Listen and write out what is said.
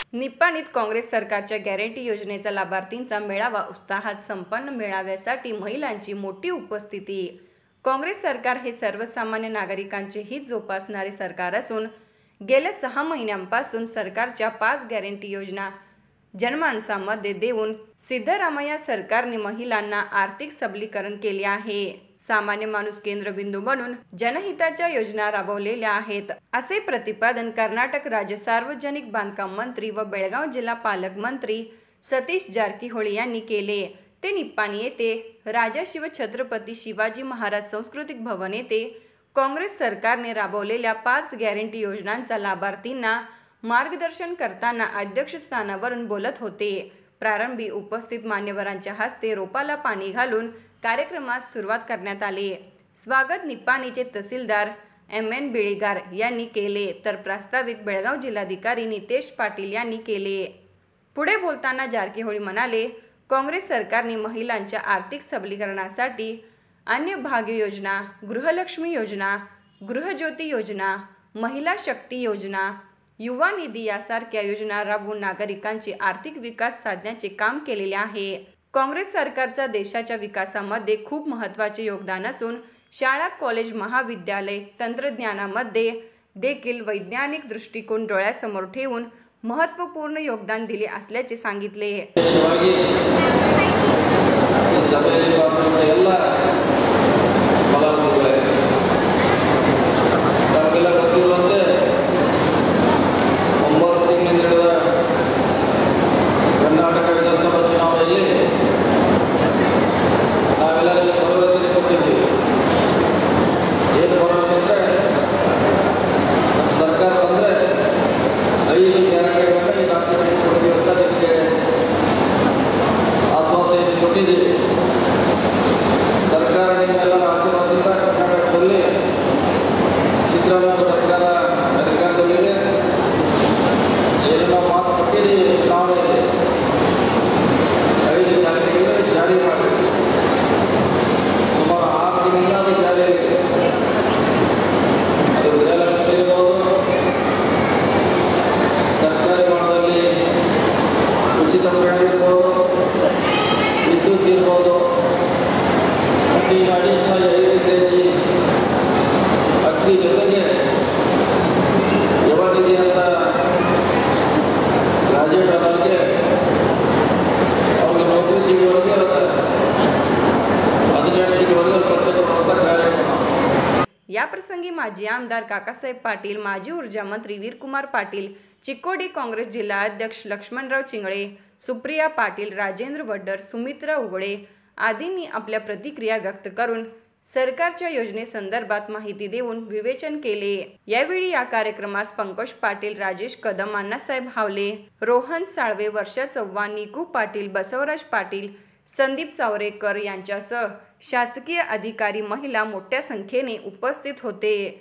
निपाणीत काँग्रेस सरकारच्या गॅरंटी योजनेचा लाभार्थींचा मेळावा उत्साहात संपन्न. मेळाव्यासाठी महिलांची मोठी उपस्थिती. काँग्रेस सरकार हे सर्वसामान्य नागरिकांचे हित जोपासणारे सरकार असून गेल्या 6 महिन्यांपासून सरकारच्या 5 गॅरंटी योजना जनमानसामध्ये देऊन सिद्धरामय्या सरकारने महिलांना आर्थिक सबलीकरण केले आहे. सामान्य माणूस केंद्रबिंदू बनून जनहिताच्या योजना राबवलेल्या आहेत, असे प्रतिपादन कर्नाटक राज्य सार्वजनिक बांधकाम मंत्री व बेळगाव जिल्हा पालकमंत्री सतीश जारकीहोळी यांनी केले. ते निपाणी येथे राजा शिवछत्रपती शिवाजी महाराज सांस्कृतिक भवन येथे काँग्रेस सरकारने राबवलेल्या 5 गॅरंटी योजनांचा लाभार्थींना मार्गदर्शन करताना अध्यक्षस्थानावरून बोलत होते. प्रारंभी उपस्थित मान्यवरांच्या हस्ते रोपाला पाणी घालून कार्यक्रमास सुरुवात करण्यात आली. स्वागत निपाणीचे तहसीलदार M.N. बेळीगार यांनी केले, तर प्रास्ताविक बेळगाव जिल्हाधिकारी नितेश पाटील यांनी केले. पुढे बोलताना जारकीहोळी म्हणाले, काँग्रेस सरकारने महिलांच्या आर्थिक सबलीकरणासाठी अन्य भाग्य योजना, गृहलक्ष्मी योजना, गृहज्योती योजना, महिला शक्ती योजना, युवा निधी यासारख्या योजना राबवून नागरिकांचे आर्थिक विकास साधण्याचे काम केलेले आहे. काँग्रेस सरकारचा देशाच्या विकासामध्ये खूप महत्त्वाचे योगदान असून शाळा, कॉलेज, महाविद्यालय, तंत्रज्ञानामध्ये देखील वैज्ञानिक दृष्टिकोन डोळ्यासमोर ठेवून महत्त्वपूर्ण योगदान दिले असल्याचे सांगितले. ಸರ್ಕಾರ ನಿಮ್ಮೆಲ್ಲರ ಆಶೀರ್ವಾದದಿಂದ ಕರ್ನಾಟಕದಲ್ಲಿ ಸಿದ್ದರಾಮಯ್ಯ ಸರ್ಕಾರ ಅಧಿಕಾರದಲ್ಲಿದೆ. ಏನು ನಾವು ಮಾತು ಕೊಟ್ಟಿದ್ದೀವಿ, ಚುನಾವಣೆಯಲ್ಲಿ 5 ಗ್ಯಾರಂಟಿಗಳು ಜಾರಿ ಮಾಡಿ ಸುಮಾರು 6 ತಿಂಗಳಿಂದ ಅದು ಜಾರಿಯಾಗಿದೆ. ಅದು ಗೃಹಲಕ್ಷ್ಮಿ ಇರ್ಬೋದು, ಸರ್ಕಾರಿ ಮಾಡದಲ್ಲಿ ಉಚಿತ ಪ್ರಯಾಣ ಇರ್ಬೋದು, ವಿದ್ಯುತ್ ಇರ್ಬೋದು, ಅಡಿಷನಲ್ 5 kg ಅಕ್ಕಿ ಜೊತೆಗೆ ಯುವ ನಿಧಿ ಅಂತ ಗ್ರಾಜ್ಯುಯೇಟ್ ಆದವ್ರಿಗೆ ಅವ್ರಿಗೆ ನೌಕರಿ ಸಿಗುವವರೆಗೆ 18ವರೆಗೆ ಪ್ರತ್ಯೇಕ ಕೊಡುವಂಥ ಕಾರ್ಯಕ್ರಮ. याप्रसंगी माजी आमदार काकासाहेब पाटील, माजी ऊर्जा मंत्री वीरकुमार पाटील, चिक्कोडी काँग्रेस जिल्हा अध्यक्ष लक्ष्मणराव चिंगळे, सुप्रिया पाटील, राजेंद्र वड्डर, सुमित्रा उगळे आदींनी आपल्या प्रतिक्रिया व्यक्त करून सरकारच्या योजनेसंदर्भात माहिती देऊन विवेचन केले. यावेळी या कार्यक्रमास पंकज पाटील, राजेश कदम, अण्णासाहेब हावले, रोहन साळवे, वर्षा चव्हाण, निकू पाटील, बसवराज पाटील, संदीप चावरेकर यांच्यासह शासकीय अधिकारी, महिला मोठ्या संख्येने उपस्थित होते.